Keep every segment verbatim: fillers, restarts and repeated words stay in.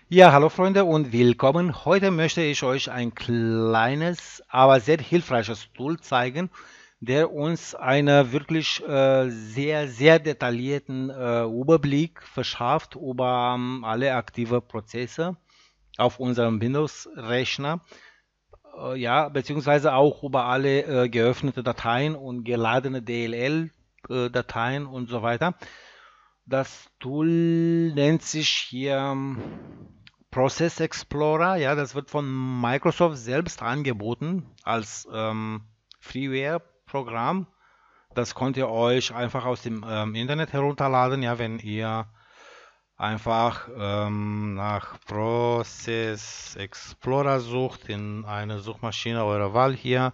Ja, hallo Freunde und willkommen. Heute möchte ich euch ein kleines, aber sehr hilfreiches Tool zeigen, der uns einen wirklich äh, sehr, sehr detaillierten äh, Überblick verschafft über ähm, alle aktive Prozesse auf unserem Windows-Rechner, äh, ja, beziehungsweise auch über alle äh, geöffnete Dateien und geladene D L L-Dateien und so weiter. Das Tool nennt sich hier ähm, Process Explorer. Ja, das wird von Microsoft selbst angeboten als ähm, Freeware-Programm. Das könnt ihr euch einfach aus dem ähm, Internet herunterladen, ja, wenn ihr einfach ähm, nach Process Explorer sucht in eine Suchmaschine eurer Wahl hier.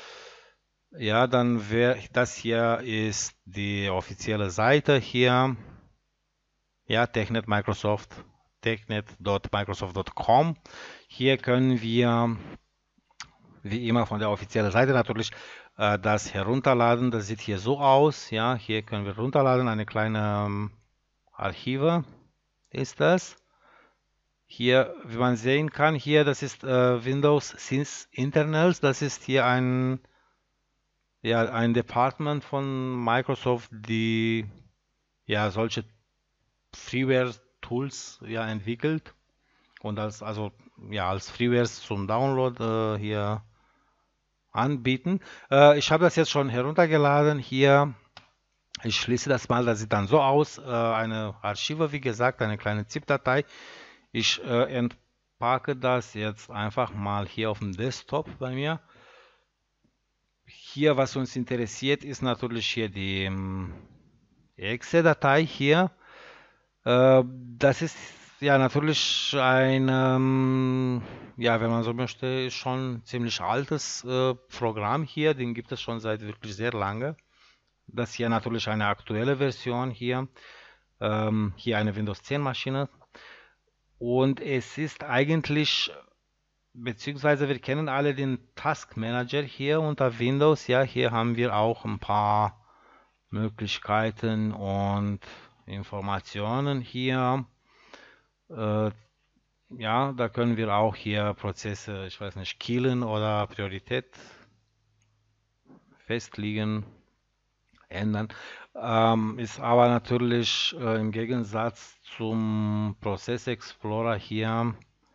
Ja, dann wäre das hier ist die offizielle Seite hier. Ja, TechNet Microsoft, technet Punkt microsoft Punkt com. Hier können wir, wie immer von der offiziellen Seite natürlich, äh, das herunterladen. Das sieht hier so aus. Ja, hier können wir runterladen. Eine kleine ähm, Archive ist das. Hier, wie man sehen kann, hier, das ist äh, Windows Sys Internals. Das ist hier ein, ja, ein Department von Microsoft, die ja solche Freeware-Tools ja entwickelt. Und als, also, ja, als Freewares zum Download äh, hier anbieten. Äh, ich habe das jetzt schon heruntergeladen hier. Ich schließe das mal, das sieht dann so aus. Äh, eine Archive, wie gesagt, eine kleine ZIP-Datei. Ich äh, entpacke das jetzt einfach mal hier auf dem Desktop bei mir. Hier, was uns interessiert, ist natürlich hier die ähm, Exe-Datei hier. Äh, das ist ja natürlich ein, ähm, ja, wenn man so möchte, schon ziemlich altes äh, Programm hier. Den gibt es schon seit wirklich sehr lange. Das hier natürlich eine aktuelle Version hier. Ähm, hier eine Windows zehn Maschine. Und es ist eigentlich, beziehungsweise wir kennen alle den Task Manager hier unter Windows. Ja, hier haben wir auch ein paar Möglichkeiten und Informationen hier. Äh, Ja, da können wir auch hier Prozesse, ich weiß nicht, killen oder Priorität festlegen, ändern. Ähm, ist aber natürlich äh, im Gegensatz zum Prozess Explorer hier,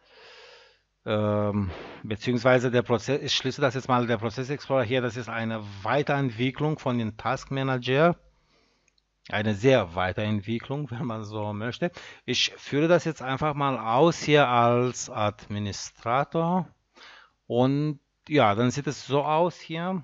ähm, beziehungsweise der Prozess, ich schließe das jetzt mal, der Prozess Explorer hier, das ist eine Weiterentwicklung von dem Task Manager. Eine sehr Weiterentwicklung, wenn man so möchte. Ich führe das jetzt einfach mal aus hier als Administrator. Und ja, dann sieht es so aus hier.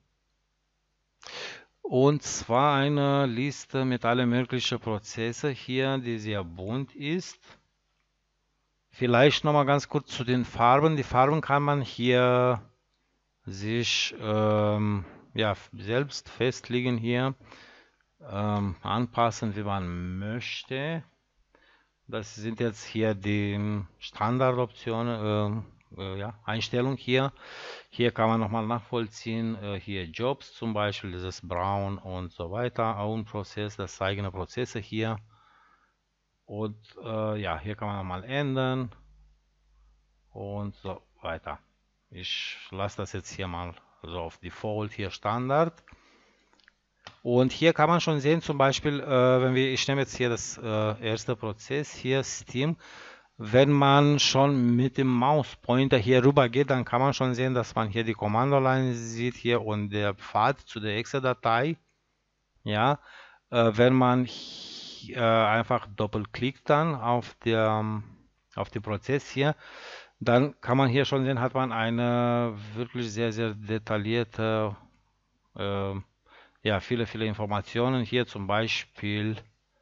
Und zwar eine Liste mit allen möglichen Prozessen hier, die sehr bunt ist. Vielleicht nochmal ganz kurz zu den Farben. Die Farben kann man hier sich ähm, ja, selbst festlegen hier, ähm, anpassen, wie man möchte. Das sind jetzt hier die Standardoptionen, äh, äh, ja, Einstellung hier. Hier kann man nochmal nachvollziehen, äh, hier Jobs zum Beispiel, dieses Braun und so weiter, Own Prozess, das eigene Prozesse hier. Und äh, ja, hier kann man nochmal ändern und so weiter. Ich lasse das jetzt hier mal so auf Default hier Standard. Und hier kann man schon sehen, zum Beispiel, äh, wenn wir, ich nehme jetzt hier das äh, erste Prozess hier, Steam. Wenn man schon mit dem Mauspointer hier rüber geht, dann kann man schon sehen, dass man hier die Kommandoline sieht hier und der Pfad zu der Exe-Datei. Ja, äh, wenn man äh, einfach doppelklickt dann auf der auf den Prozess hier, dann kann man hier schon sehen, hat man eine wirklich sehr, sehr detaillierte, äh, ja, viele, viele Informationen hier, zum Beispiel,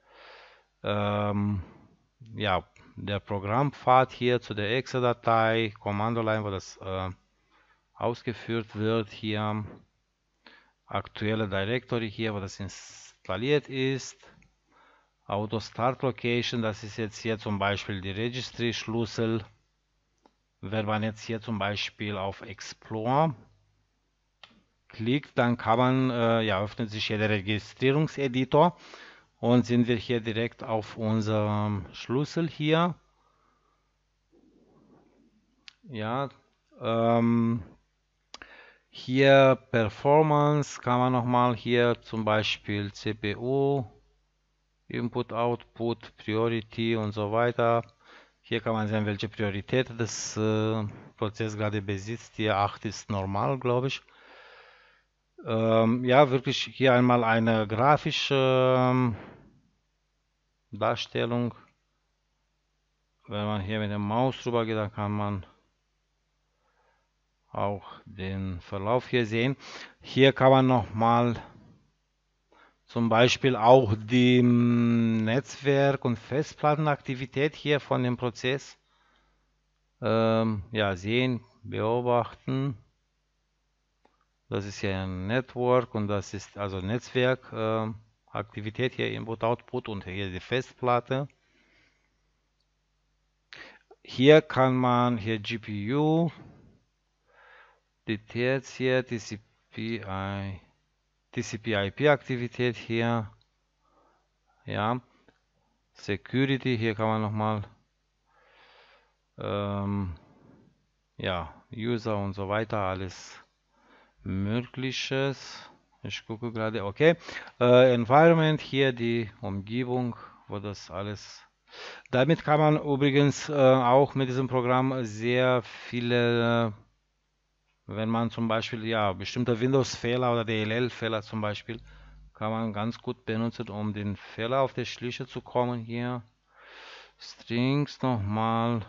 ähm, ja, der Programmpfad hier zu der Exe-Datei, Kommandoline, wo das äh, ausgeführt wird, hier aktuelle Directory hier, wo das installiert ist, Auto Start Location, das ist jetzt hier zum Beispiel die Registry-Schlüssel. Wenn man jetzt hier zum Beispiel auf Explore klickt, dann kann man, äh, ja, öffnet sich hier der Registrierungseditor und sind wir hier direkt auf unserem Schlüssel hier. Ja, ähm, hier Performance kann man nochmal hier zum Beispiel C P U, Input, Output, Priority und so weiter. Hier kann man sehen, welche Priorität das äh, Prozess gerade besitzt. Hier acht ist normal, glaube ich. Ähm, ja, wirklich hier einmal eine grafische ähm, Darstellung. Wenn man hier mit der Maus drüber geht, dann kann man auch den Verlauf hier sehen. Hier kann man nochmal zum Beispiel auch die mm, Netzwerk- und Festplattenaktivität hier von dem Prozess ähm, ja, sehen, beobachten. Das ist ja ein Network und das ist also Netzwerk, äh, Aktivität hier, Input, Output und hier die Festplatte. Hier kann man hier G P U, Details hier, T C P I P-Aktivität hier, ja, Security, hier kann man nochmal, ähm, ja, User und so weiter, alles Mögliches. Ich gucke gerade, okay. Äh, Environment, hier die Umgebung, wo das alles. Damit kann man übrigens äh, auch mit diesem Programm sehr viele, wenn man zum Beispiel, ja, bestimmte Windows-Fehler oder D L L-Fehler zum Beispiel, kann man ganz gut benutzen, um den Fehler auf die Schliche zu kommen hier. Strings nochmal.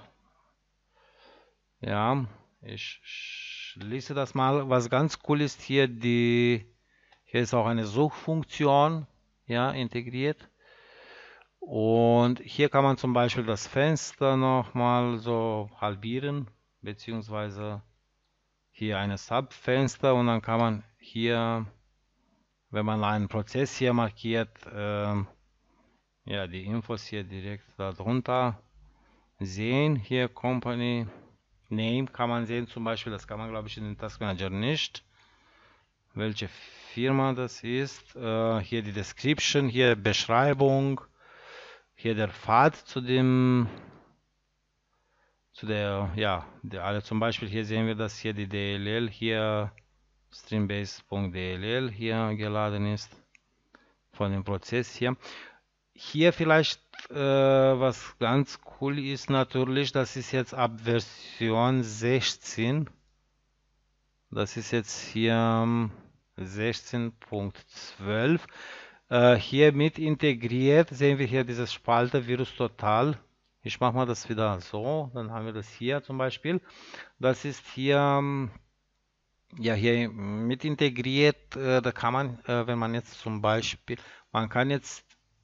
Ja, ich schließe das mal. Was ganz cool ist hier, die, hier ist auch eine Suchfunktion, ja, integriert. Und hier kann man zum Beispiel das Fenster nochmal so halbieren, beziehungsweise hier eine Subfenster und dann kann man hier, wenn man einen Prozess hier markiert, ähm, ja, die Infos hier direkt darunter sehen. Hier Company Name kann man sehen, zum Beispiel, das kann man glaube ich in den Task Manager nicht, welche Firma das ist. Äh, hier die Description, hier Beschreibung, hier der Pfad zu dem, zu der, ja, der alle zum Beispiel, hier sehen wir, dass hier die D L L hier streambase.dll hier geladen ist von dem Prozess hier. Hier vielleicht äh, was ganz cool ist natürlich, das ist jetzt ab Version sechzehn. Das ist jetzt hier sechzehn Punkt zwölf. Äh, hier mit integriert sehen wir hier dieses Spalte Virus Total. Ich mache mal das wieder so, dann haben wir das hier zum Beispiel. Das ist hier, ja, hier mit integriert. Äh, da kann man, äh, wenn man jetzt zum Beispiel, man kann jetzt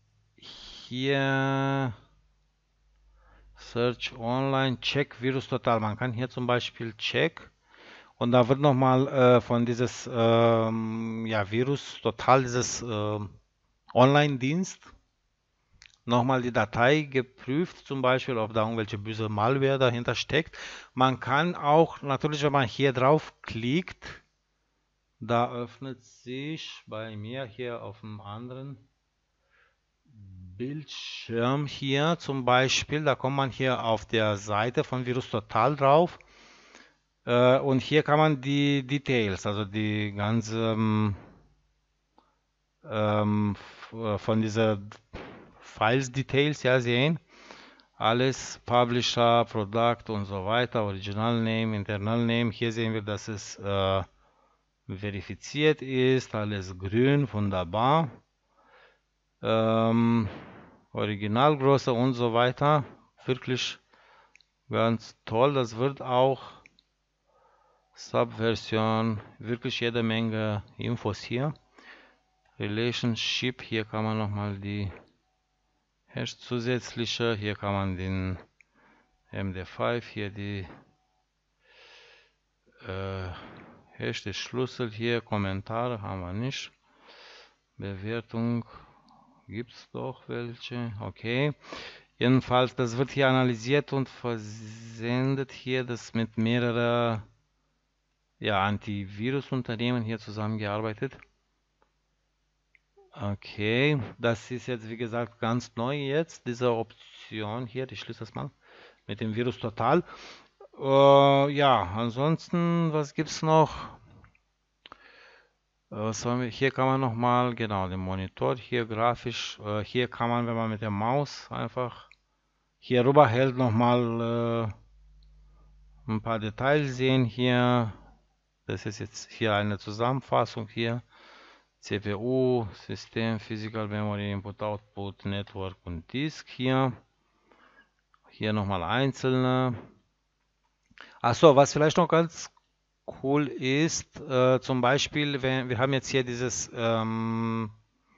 hier Search Online Check Virus Total. Man kann hier zum Beispiel Check. Und da wird nochmal äh, von dieses ähm, ja, Virus Total, dieses äh, Online-Dienst, nochmal die Datei geprüft, zum Beispiel, ob da irgendwelche böse Malware dahinter steckt. Man kann auch, natürlich, wenn man hier drauf klickt, da öffnet sich bei mir hier auf dem anderen Bildschirm hier zum Beispiel, da kommt man hier auf der Seite von Virus Total drauf. Äh, und hier kann man die Details, also die ganze ähm, von dieser Files Details ja sehen. Alles Publisher, Product und so weiter, Original Name, Internal Name. Hier sehen wir, dass es äh, verifiziert ist, alles grün, wunderbar. Ähm, Originalgröße und so weiter. Wirklich ganz toll. Das wird auch Subversion, wirklich jede Menge Infos hier. Relationship, hier kann man nochmal die Hash zusätzliche, hier kann man den M D fünf, hier die äh, Hash, der Schlüssel hier, Kommentare haben wir nicht. Bewertung gibt es doch welche, okay. Jedenfalls, das wird hier analysiert und versendet hier, das mit mehreren ja, Antivirus-Unternehmen hier zusammengearbeitet. Okay, das ist jetzt wie gesagt ganz neu jetzt, diese Option hier, ich schließe das mal, mit dem Virus Total. Äh, ja, ansonsten, was gibt's noch? Äh, Was sollen wir? Hier kann man nochmal, genau, den Monitor hier grafisch. Äh, hier kann man, wenn man mit der Maus einfach hier rüber hält, nochmal äh, ein paar Details sehen hier. Das ist jetzt hier eine Zusammenfassung hier. C P U, System, Physical Memory, Input, Output, Network und Disk hier. Hier nochmal einzelne. Achso, was vielleicht noch ganz cool ist, äh, zum Beispiel, wenn, wir haben jetzt hier dieses, ähm,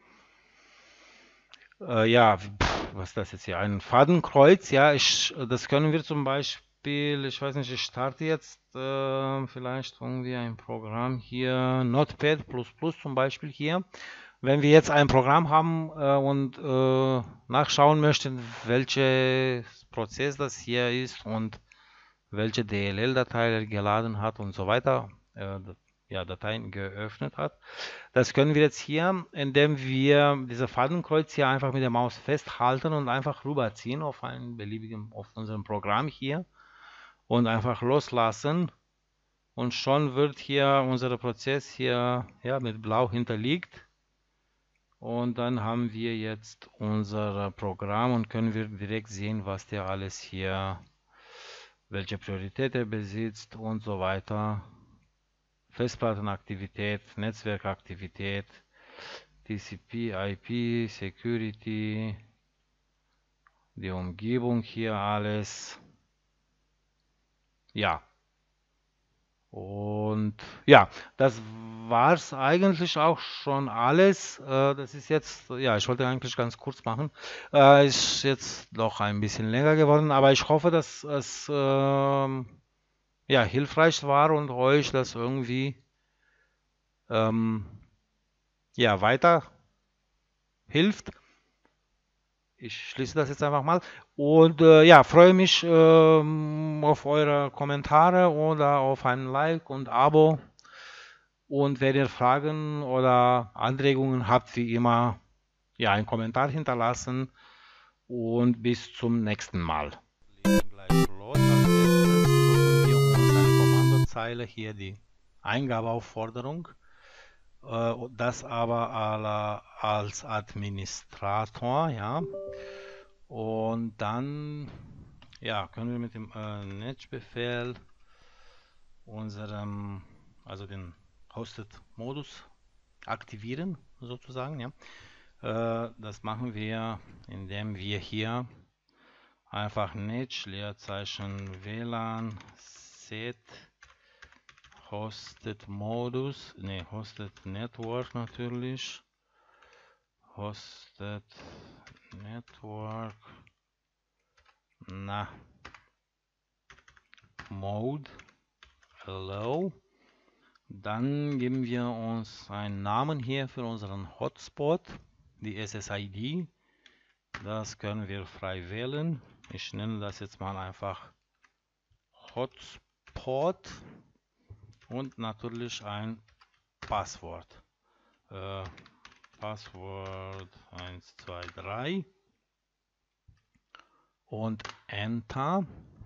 äh, ja, pff, was ist das jetzt hier, ein Fadenkreuz, ja, ich, das können wir zum Beispiel, ich weiß nicht, ich starte jetzt äh, vielleicht irgendwie ein Programm hier, Notepad plus plus zum Beispiel hier. Wenn wir jetzt ein Programm haben äh, und äh, nachschauen möchten, welches Prozess das hier ist und welche D L L-Datei er geladen hat und so weiter, äh, ja, Dateien geöffnet hat. Das können wir jetzt hier, indem wir diese Fadenkreuz hier einfach mit der Maus festhalten und einfach rüberziehen auf einen beliebigen, auf unserem Programm hier und einfach loslassen. Und schon wird hier unser Prozess hier ja, mit blau hinterlegt. Und dann haben wir jetzt unser Programm und können wir direkt sehen, was der alles hier, welche Priorität er besitzt und so weiter. Festplattenaktivität, Netzwerkaktivität, T C P, I P, Security, die Umgebung hier alles. Ja, und ja, das war es eigentlich auch schon alles. Äh, das ist jetzt, ja, ich wollte eigentlich ganz kurz machen. Äh, ist jetzt doch ein bisschen länger geworden, aber ich hoffe, dass es ähm, ja, hilfreich war und euch das irgendwie ähm, ja, weiter hilft. Ich schließe das jetzt einfach mal und äh, ja, freue mich ähm, auf eure Kommentare oder auf ein Like und Abo. Und wenn ihr Fragen oder Anregungen habt, wie immer, ja, einen Kommentar hinterlassen und bis zum nächsten Mal. Legen gleich los. Als erstes suchen wir uns eine Kommandozeile, hier die Eingabeaufforderung. Äh, das aber alle als Administrator, ja. Und dann ja, können wir mit dem äh, Netbefehl unserem, also den Hosted-Modus aktivieren, sozusagen. Ja. Äh, das machen wir, indem wir hier einfach net Leerzeichen W L A N set Hosted Modus, ne, Hosted Network natürlich, Hosted Network, na, Mode, Hello. Dann geben wir uns einen Namen hier für unseren Hotspot, die S S I D. Das können wir frei wählen. Ich nenne das jetzt mal einfach Hotspot und natürlich ein Passwort. Äh, Passwort eins, zwei, drei und Enter.